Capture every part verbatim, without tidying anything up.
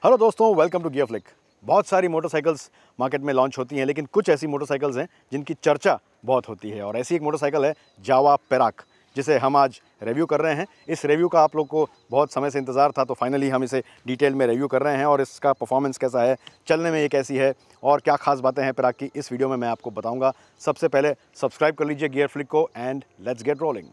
Hello दोस्तों, welcome to gear flick. बहुत सारी मोटरसाइकिल्स मार्केट में लॉन्च होती हैं, लेकिन कुछ ऐसी मोटरसाइकिल्स हैं जिनकी चर्चा बहुत होती है। और ऐसी एक मोटरसाइकिल है जावा पेराक, जिसे हम आज रिव्यू कर रहे हैं। इस रिव्यू का आप लोग को बहुत समय से इंतज़ार था, तो फाइनली हम इसे डिटेल में रिव्यू कर रहे हैं। और इसका परफॉर्मेंस कैसा है, चलने में ये कैसी है और क्या खास बातें हैं पेराक की, इस वीडियो में मैं आपको बताऊँगा। सबसे पहले सब्सक्राइब कर लीजिए गियर फ्लिक को एंड लेट्स गेट रोलिंग।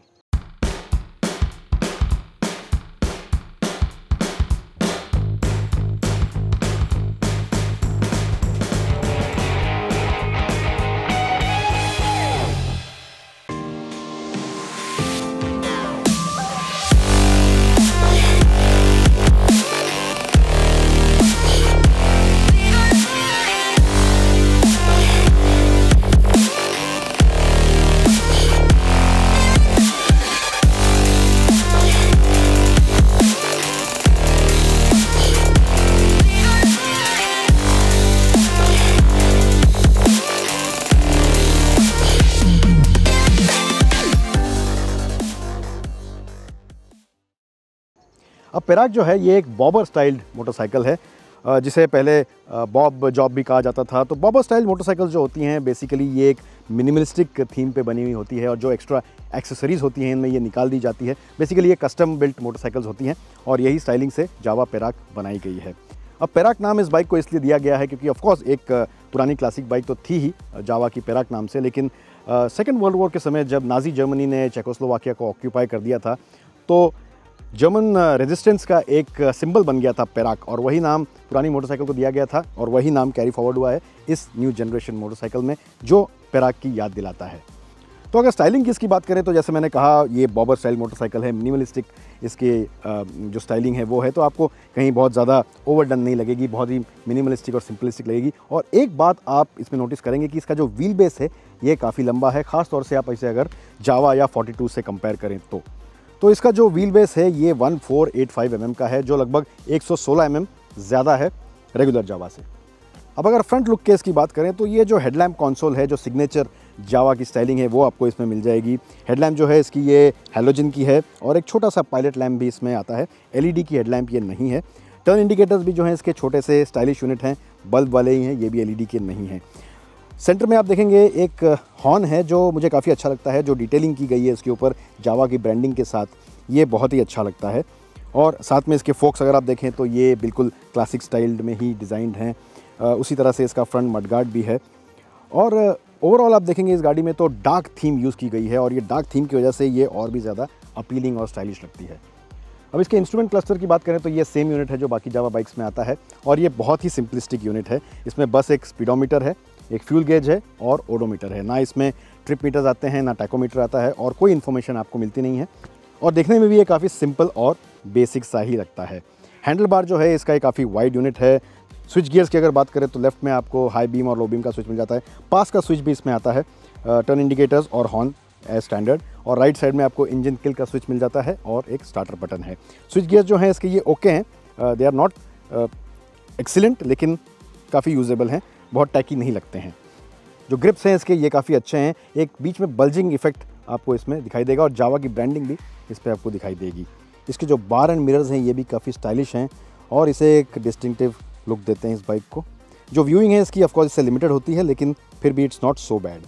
अब पेराक जो है ये एक बॉबर स्टाइल्ड मोटरसाइकिल है, जिसे पहले बॉब जॉब भी कहा जाता था। तो बॉबर स्टाइल मोटरसाइकिल जो होती हैं बेसिकली ये एक मिनिमलिस्टिक थीम पे बनी हुई होती है, और जो एक्स्ट्रा एक्सेसरीज़ होती हैं इनमें ये निकाल दी जाती है। बेसिकली ये कस्टम बिल्ट मोटरसाइकिल्स होती हैं, और यही स्टाइलिंग से जावा पेराक बनाई गई है। अब पेराक नाम इस बाइक को इसलिए दिया गया है क्योंकि ऑफकोर्स एक पुरानी क्लासिक बाइक तो थी ही जावा की पेराक नाम से, लेकिन सेकेंड वर्ल्ड वॉर के समय जब नाजी जर्मनी ने चेकोस्लोवाकिया को ऑक्यूपाई कर दिया था, तो जर्मन रेजिस्टेंस का एक सिंबल बन गया था पेराक, और वही नाम पुरानी मोटरसाइकिल को दिया गया था, और वही नाम कैरी फॉरवर्ड हुआ है इस न्यू जनरेशन मोटरसाइकिल में, जो पेराक की याद दिलाता है। तो अगर स्टाइलिंग की इसकी बात करें तो जैसे मैंने कहा ये बॉबर स्टाइल मोटरसाइकिल है, मिनिमलिस्टिक इसकी जो स्टाइलिंग है वो है, तो आपको कहीं बहुत ज़्यादा ओवरडन नहीं लगेगी, बहुत ही मिनिमलिस्टिक और सिंपलिस्टिक लगेगी। और एक बात आप इसमें नोटिस करेंगे कि इसका जो व्हील बेस है ये काफ़ी लंबा है, ख़ास तौर से आप इसे अगर जावा या फोर्टी टू से कंपेयर करें तो तो इसका जो व्हील बेस है ये one four eight five M M का है, जो लगभग एक सौ सोलह एम एम ज़्यादा है रेगुलर जावा से। अब अगर फ्रंट लुक के इसकी बात करें तो ये जो हेडलैम्प कंसोल है, जो सिग्नेचर जावा की स्टाइलिंग है, वो आपको इसमें मिल जाएगी। हेडलैम्प जो है इसकी ये हैलोजन की है, और एक छोटा सा पायलट लैम्प भी इसमें आता है। एलईडी की हेडलैम्प ये नहीं है। टर्न इंडिकेटर्स भी जो हैं इसके छोटे से स्टाइलिश यूनिट हैं, बल्ब वाले ही हैं, ये भी एलईडी के नहीं हैं। सेंटर में आप देखेंगे एक हॉर्न है जो मुझे काफ़ी अच्छा लगता है, जो डिटेलिंग की गई है इसके ऊपर जावा की ब्रांडिंग के साथ, ये बहुत ही अच्छा लगता है। और साथ में इसके फोक्स अगर आप देखें तो ये बिल्कुल क्लासिक स्टाइल्ड में ही डिज़ाइंड हैं। उसी तरह से इसका फ्रंट मडगार्ड भी है, और ओवरऑल आप देखेंगे इस गाड़ी में तो डार्क थीम यूज़ की गई है, और ये डार्क थीम की वजह से ये और भी ज़्यादा अपीलिंग और स्टाइलिश लगती है। अब इसके इंस्ट्रूमेंट क्लस्टर की बात करें तो ये सेम यूनिट है जो बाकी जावा बाइक्स में आता है, और ये बहुत ही सिंपलिस्टिक यूनिट है। इसमें बस एक स्पीडोमीटर है, एक फ्यूल गेज है और ओडोमीटर है। ना इसमें ट्रिप मीटर्स आते हैं, ना टैकोमीटर आता है, और कोई इन्फॉर्मेशन आपको मिलती नहीं है। और देखने में भी ये काफ़ी सिंपल और बेसिक सा ही लगता है। हैंडल बार जो है इसका एक काफ़ी वाइड यूनिट है। स्विच गियर्स की अगर बात करें तो लेफ्ट में आपको हाई बीम और लो बीम का स्विच मिल जाता है। पास का स्विच भी इसमें आता है। टर्न इंडिकेटर्स और हॉर्न एज स्टैंडर्ड, और राइट साइड में आपको इंजन किल का स्विच मिल जाता है, और एक स्टार्टर बटन है। स्विच गियर्स जो हैं इसके ये ओके हैं, दे आर नॉट एक्सीलेंट, लेकिन काफ़ी यूजेबल हैं, बहुत टैकी नहीं लगते हैं। जो ग्रिप्स हैं इसके ये काफ़ी अच्छे हैं। एक बीच में बल्जिंग इफेक्ट आपको इसमें दिखाई देगा, और जावा की ब्रांडिंग भी इस पर आपको दिखाई देगी। इसके जो बार एंड मिरर्स हैं ये भी काफ़ी स्टाइलिश हैं, और इसे एक डिस्टिंक्टिव लुक देते हैं इस बाइक को। जो व्यूइंग है इसकी ऑफकोर्स इससे लिमिटेड होती है, लेकिन फिर भी it's not so bad.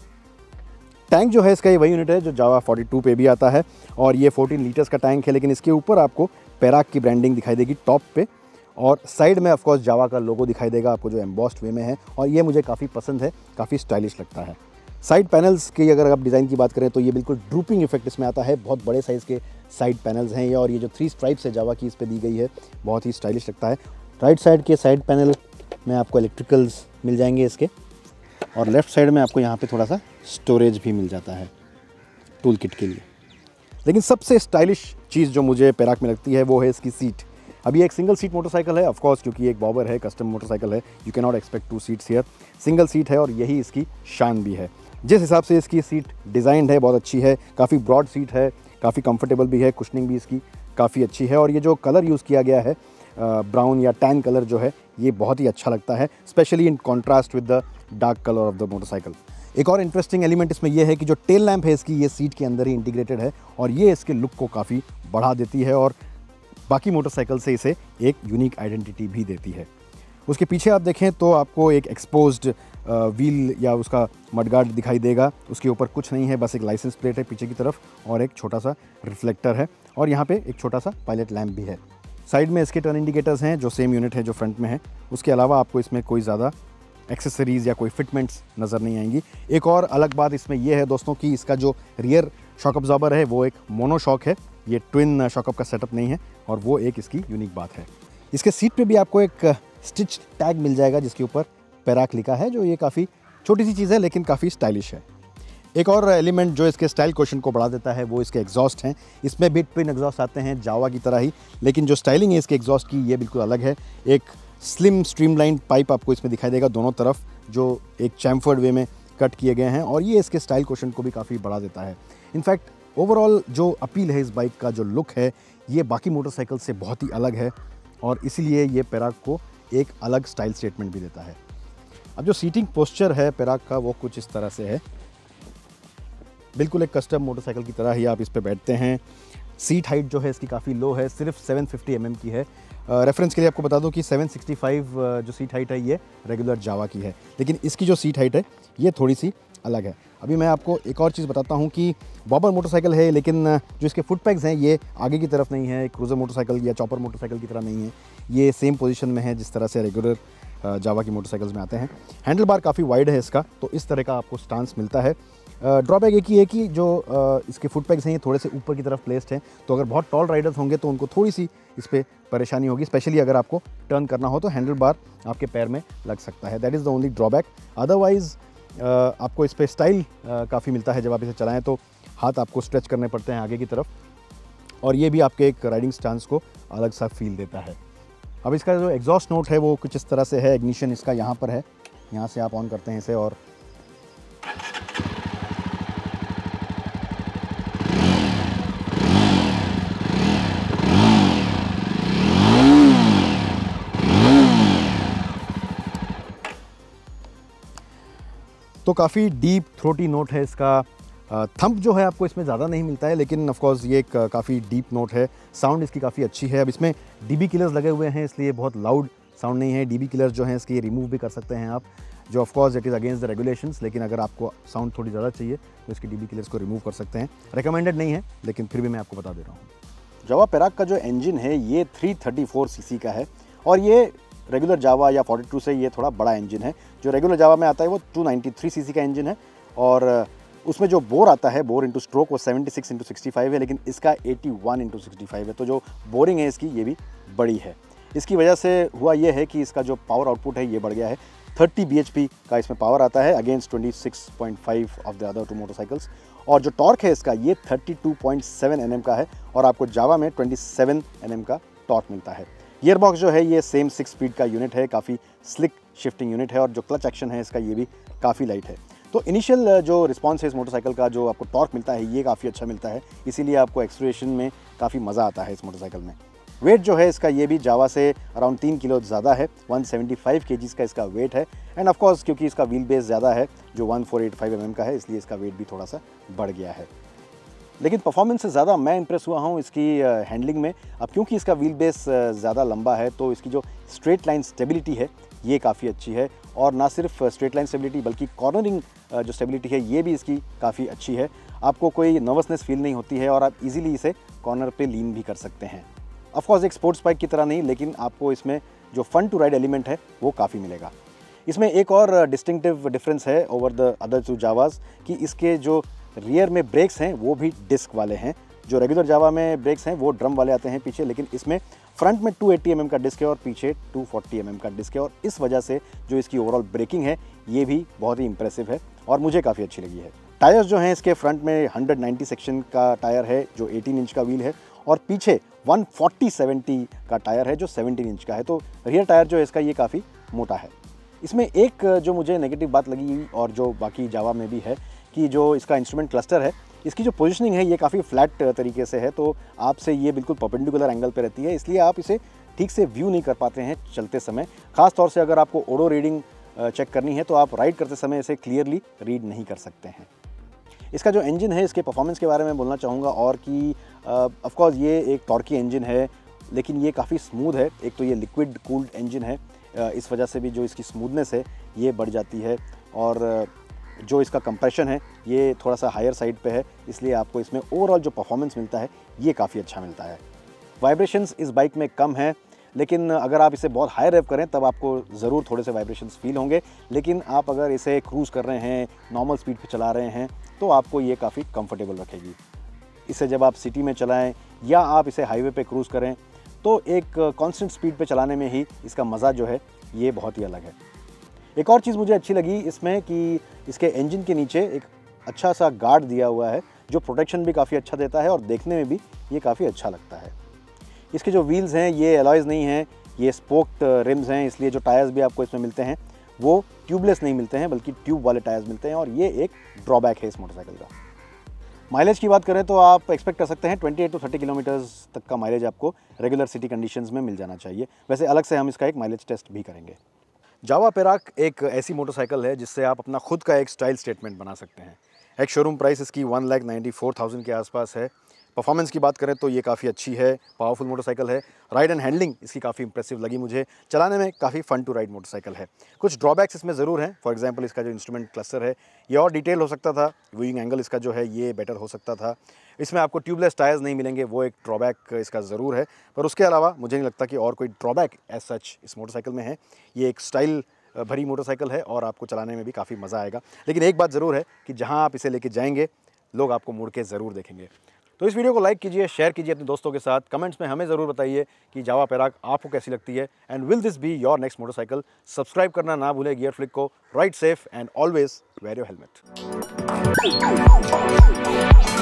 Tank जो है इसका ये वही यूनिट है जो जावा फोर्टी टू पे भी आता है, और ये फोर्टीन लीटर्स का टैंक है, लेकिन इसके ऊपर आपको पेराक की ब्रांडिंग दिखाई देगी टॉप पे, और साइड में ऑफकोर्स जावा का लोगो दिखाई देगा आपको, जो एम्बॉस्ड वे में है, और ये मुझे काफ़ी पसंद है, काफ़ी स्टाइलिश लगता है। साइड पैनल्स की अगर आप डिज़ाइन की बात करें तो ये बिल्कुल ड्रूपिंग इफेक्ट इसमें आता है। बहुत बड़े साइज़ के साइड पैनल्स हैं ये, और ये जो थ्री स्ट्राइप्स है जावा की इस पर दी गई है, बहुत ही स्टाइलिश लगता है। राइट साइड के साइड पैनल में आपको इलेक्ट्रिकल्स मिल जाएंगे इसके, और लेफ़्ट साइड में आपको यहाँ पे थोड़ा सा स्टोरेज भी मिल जाता है टूल किट के लिए। लेकिन सबसे स्टाइलिश चीज़ जो मुझे पेराक में लगती है वो है इसकी सीट। अभी एक सिंगल सीट मोटरसाइकिल है, ऑफकोर्स क्योंकि एक बॉबर है, कस्टम मोटरसाइकिल है, you can not expect two seats here. Single seat है, और यही इसकी शान भी है। जिस हिसाब से इसकी सीट डिज़ाइंड है बहुत अच्छी है, काफ़ी ब्रॉड सीट है, काफ़ी कंफर्टेबल भी है, कुशनिंग भी इसकी काफ़ी अच्छी है। और ये जो कलर यूज़ किया गया है ब्राउन या टैन कलर जो है, ये बहुत ही अच्छा लगता है, specially in contrast with the dark colour of the motorcycle. एक और इंटरेस्टिंग एलिमेंट इसमें यह है कि जो टेल लैंप है इसकी, ये सीट के अंदर ही इंटीग्रेटेड है, और ये इसके लुक को काफ़ी बढ़ा देती है, और बाकी मोटरसाइकिल से इसे एक यूनिक आइडेंटिटी भी देती है। उसके पीछे आप देखें तो आपको एक एक्सपोज्ड व्हील या उसका मडगार्ड दिखाई देगा। उसके ऊपर कुछ नहीं है, बस एक लाइसेंस प्लेट है पीछे की तरफ और एक छोटा सा रिफ्लेक्टर है और यहाँ पे एक छोटा सा पायलट लैंप भी है। साइड में इसके टर्न इंडिकेटर्स हैं जो सेम यूनिट है जो फ्रंट में है। उसके अलावा आपको इसमें कोई ज़्यादा एक्सेसरीज़ या कोई फिटमेंट्स नज़र नहीं आएंगी। एक और अलग बात इसमें यह है दोस्तों कि इसका जो रियर शॉक अब्जॉर्बर है वो एक मोनो शॉक है, ये ट्विन शॉकअप का सेटअप नहीं है और वो एक इसकी यूनिक बात है। इसके सीट पे भी आपको एक स्टिच टैग मिल जाएगा जिसके ऊपर पेराक लिखा है, जो ये काफ़ी छोटी सी चीज़ है लेकिन काफ़ी स्टाइलिश है। एक और एलिमेंट जो इसके स्टाइल क्वेश्चन को बढ़ा देता है वो इसके एग्जॉस्ट हैं। इसमें भी ट्विन एग्जॉस्ट आते हैं जावा की तरह ही, लेकिन जो स्टाइलिंग है इसके एग्जॉस्ट की ये बिल्कुल अलग है। एक स्लिम स्ट्रीमलाइन पाइप आपको इसमें दिखाई देगा दोनों तरफ, जो एक चैम्फर्ड वे में कट किए गए हैं और ये इसके स्टाइल क्वेश्चन को भी काफ़ी बढ़ा देता है। इनफैक्ट ओवरऑल जो अपील है इस बाइक का, जो लुक है, ये बाकी मोटरसाइकिल से बहुत ही अलग है और इसीलिए ये पेराक को एक अलग स्टाइल स्टेटमेंट भी देता है। अब जो सीटिंग पोस्चर है पेराक का वो कुछ इस तरह से है, बिल्कुल एक कस्टम मोटरसाइकिल की तरह ही आप इस पे बैठते हैं। सीट हाइट जो है इसकी काफ़ी लो है, सिर्फ सेवन फिफ्टी एम एम की है। रेफरेंस के लिए आपको बता दूं कि सेवन सिक्सटी फाइव जो सीट हाइट है ये रेगुलर जावा की है, लेकिन इसकी जो सीट हाइट है ये थोड़ी सी अलग है। अभी मैं आपको एक और चीज़ बताता हूँ कि बॉबर मोटरसाइकिल है लेकिन जो इसके फुट पैग्स हैं ये आगे की तरफ नहीं है, क्रूज़र मोटरसाइकिल या चॉपर मोटरसाइकिल की तरह नहीं है, ये सेम पोजीशन में है जिस तरह से रेगुलर जावा की मोटरसाइकिल्स में आते हैं। हैंडल बार काफ़ी वाइड है इसका, तो इस तरह का आपको स्टांस मिलता है। ड्रॉबैक एक ही है कि जो uh, इसके फुट पैग्स हैं ये थोड़े से ऊपर की तरफ प्लेस्ड हैं, तो अगर बहुत टॉल राइडर्स होंगे तो उनको थोड़ी सी इस पर परेशानी होगी, स्पेशली अगर आपको टर्न करना हो तो हैंडल बार आपके पैर में लग सकता है। That is the only drawback. Otherwise आपको इस पर स्टाइल काफ़ी मिलता है। जब आप इसे चलाएँ तो हाथ आपको स्ट्रेच करने पड़ते हैं आगे की तरफ और ये भी आपके एक राइडिंग स्टांस को अलग सा फील देता है। अब इसका जो एग्जॉस्ट नोट है वो कुछ इस तरह से है। इग्निशन इसका यहाँ पर है, यहाँ से आप ऑन करते हैं इसे और तो काफ़ी डीप थ्रोटी नोट है इसका। थंप जो है आपको इसमें ज़्यादा नहीं मिलता है, लेकिन ऑफ कोर्स ये एक काफ़ी डीप नोट है। साउंड इसकी काफ़ी अच्छी है। अब इसमें डीबी किलर्स लगे हुए हैं इसलिए बहुत लाउड साउंड नहीं है। डीबी किलर्स जो हैं इसके रिमूव भी कर सकते हैं आप, जो of course it is against the regulations, लेकिन अगर आपको साउंड थोड़ी ज़्यादा चाहिए तो इसके डीबी किलर्स को रिमूव कर सकते हैं। रिकमेंडेड नहीं है लेकिन फिर भी मैं आपको बता दे रहा हूँ। जावा पेराक का जो इंजन है ये थ्री थर्टी फोर सीसी का है और ये रेगुलर जावा या फोर्टी टू से ये थोड़ा बड़ा इंजन है। जो रेगुलर जावा में आता है वो टू नाइंटी थ्री सीसी का इंजन है और उसमें जो बोर आता है, बोर इंटू स्ट्रोक, वो seventy six into sixty five है, लेकिन इसका eighty one into sixty five है। तो जो बोरिंग है इसकी ये भी बड़ी है। इसकी वजह से हुआ ये है कि इसका जो पावर आउटपुट है ये बढ़ गया है। थर्टी बी एच पी का इसमें पावर आता है against twenty six point five of the other two motorcycles और जो टॉर्क है इसका ये thirty two point seven N M का है और आपको जावा में ट्वेंटी सेवन एन एम का टॉर्क मिलता है। गियरबॉक्स जो है ये सेम सिक्स स्पीड का यूनिट है, काफ़ी स्लिक शिफ्टिंग यूनिट है और जो क्लच एक्शन है इसका ये भी काफ़ी लाइट है। तो इनिशियल जो रिस्पांस है इस मोटरसाइकिल का, जो आपको टॉर्क मिलता है ये काफ़ी अच्छा मिलता है, इसीलिए आपको एक्सलेरेशन में काफ़ी मज़ा आता है इस मोटरसाइकिल में। वेट जो है इसका ये भी जावा से अराउंड तीन किलो ज़्यादा है, वन सेवेंटी फाइव केजीज़ का इसका वेट है एंड ऑफ कोर्स क्योंकि इसका व्हील बेस ज़्यादा है जो one four eight five M M का है, इसलिए इसका वेट भी थोड़ा सा बढ़ गया है। लेकिन परफॉर्मेंस से ज़्यादा मैं इंप्रेस हुआ हूँ इसकी हैंडलिंग में। अब क्योंकि इसका व्हील बेस ज़्यादा लंबा है तो इसकी जो स्ट्रेट लाइन स्टेबिलिटी है ये काफ़ी अच्छी है और ना सिर्फ स्ट्रेट लाइन स्टेबिलिटी बल्कि कॉर्नरिंग जो स्टेबिलिटी है ये भी इसकी काफ़ी अच्छी है। आपको कोई नर्वसनेस फील नहीं होती है और आप इजीली इसे कॉर्नर पे लीन भी कर सकते हैं। ऑफ कोर्स एक स्पोर्ट्स बाइक की तरह नहीं, लेकिन आपको इसमें जो फन टू राइड एलिमेंट है वो काफ़ी मिलेगा। इसमें एक और डिस्टिंक्टिव डिफरेंस है over the other two Jawas कि इसके जो रियर में ब्रेक्स हैं वो भी डिस्क वाले हैं। जो रेगुलर जावा में ब्रेक्स हैं वो ड्रम वाले आते हैं पीछे, लेकिन इसमें फ्रंट में टू एटी एम एम का डिस्क है और पीछे टू फोर्टी एम एम का डिस्क है और इस वजह से जो इसकी ओवरऑल ब्रेकिंग है ये भी बहुत ही इंप्रेसिव है और मुझे काफ़ी अच्छी लगी है। टायर्स जो हैं इसके फ्रंट में हंड्रेड नाइंटी सेक्शन का टायर है जो एटीन इंच का व्हील है और पीछे वन फोर्टी सेवेंटी का टायर है जो सेवनटीन इंच का है। तो रियर टायर जो है इसका ये काफ़ी मोटा है। इसमें एक जो मुझे नेगेटिव बात लगी और जो बाकी जावा में भी है कि जो इसका इंस्ट्रूमेंट क्लस्टर है, इसकी जो पोजीशनिंग है ये काफ़ी फ्लैट तरीके से है, तो आपसे ये बिल्कुल परपेंडिकुलर एंगल पे रहती है, इसलिए आप इसे ठीक से व्यू नहीं कर पाते हैं चलते समय। ख़ास तौर से अगर आपको ओडो रीडिंग चेक करनी है तो आप राइड करते समय इसे क्लियरली रीड नहीं कर सकते हैं। इसका जो इंजन है इसके परफॉर्मेंस के बारे में बोलना चाहूँगा और कि ऑफ कोर्स ये एक टॉर्की इंजन है लेकिन ये काफ़ी स्मूथ है। एक तो ये लिक्विड कूल्ड इंजन है, इस वजह से भी जो इसकी स्मूथनेस है ये बढ़ जाती है, और जो इसका कंप्रेशन है ये थोड़ा सा हायर साइड पे है, इसलिए आपको इसमें ओवरऑल जो परफॉर्मेंस मिलता है ये काफ़ी अच्छा मिलता है। वाइब्रेशंस इस बाइक में कम है, लेकिन अगर आप इसे बहुत हाई रेव करें तब आपको ज़रूर थोड़े से वाइब्रेशंस फील होंगे। लेकिन आप अगर इसे क्रूज़ कर रहे हैं, नॉर्मल स्पीड पे चला रहे हैं, तो आपको ये काफ़ी कंफर्टेबल रखेगी। इसे जब आप सिटी में चलाएं या आप इसे हाईवे पे क्रूज़ करें तो एक कांस्टेंट स्पीड पे चलाने में ही इसका मज़ा जो है ये बहुत ही अलग है। एक और चीज़ मुझे अच्छी लगी इसमें कि इसके इंजन के नीचे एक अच्छा सा गार्ड दिया हुआ है, जो प्रोटेक्शन भी काफ़ी अच्छा देता है और देखने में भी ये काफ़ी अच्छा लगता है। इसके जो व्हील्स हैं ये एलॉयज़ नहीं हैं, ये स्पोक्ड रिम्स हैं, इसलिए जो टायर्स भी आपको इसमें मिलते हैं वो ट्यूबलेस नहीं मिलते हैं, बल्कि ट्यूब वाले टायर्स मिलते हैं, और ये एक ड्रॉबैक है इस मोटरसाइकिल का। माइलेज की बात करें तो आप एक्सपेक्ट कर सकते हैं अट्ठाईस टू तीस किलोमीटर्स तक का माइलेज आपको रेगुलर सिटी कंडीशंस में मिल जाना चाहिए। वैसे अलग से हम इसका एक माइलेज टेस्ट भी करेंगे। जावा पेराक एक ऐसी मोटरसाइकिल है जिससे आप अपना खुद का एक स्टाइल स्टेटमेंट बना सकते हैं। एक शोरूम प्राइस इसकी one lakh ninety four thousand के आसपास है। परफॉर्मेंस की बात करें तो ये काफ़ी अच्छी है, पावरफुल मोटरसाइकिल है। राइड एंड हैंडलिंग इसकी काफ़ी इंप्रेसिव लगी मुझे, चलाने में काफ़ी फ़न टू राइड मोटरसाइकिल है। कुछ ड्रॉबैक्स इसमें ज़रूर हैं, फॉर एग्जांपल इसका जो इंस्ट्रूमेंट क्लस्टर है ये और डिटेल हो सकता था, व्यूइंग एंगल इसका जो है ये बेटर हो सकता था। इसमें आपको ट्यूबलेस टायर्स नहीं मिलेंगे, वो एक ड्रॉबैक इसका ज़रूर है, पर उसके अलावा मुझे नहीं लगता कि और कोई ड्रॉबैक एज सच इस मोटरसाइकिल में है। ये एक स्टाइल भरी मोटरसाइकिल है और आपको चलाने में भी काफ़ी मज़ा आएगा। लेकिन एक बात ज़रूर है कि जहाँ आप इसे लेके जाएंगे लोग आपको मुड़ के ज़रूर देखेंगे। तो इस वीडियो को लाइक कीजिए, शेयर कीजिए अपने दोस्तों के साथ। कमेंट्स में हमें ज़रूर बताइए कि जावा पेराक आपको कैसी लगती है, and will this be your next motorcycle. Subscribe करना ना भूलें गियर फ्लिक को। Ride safe and always wear your helmet.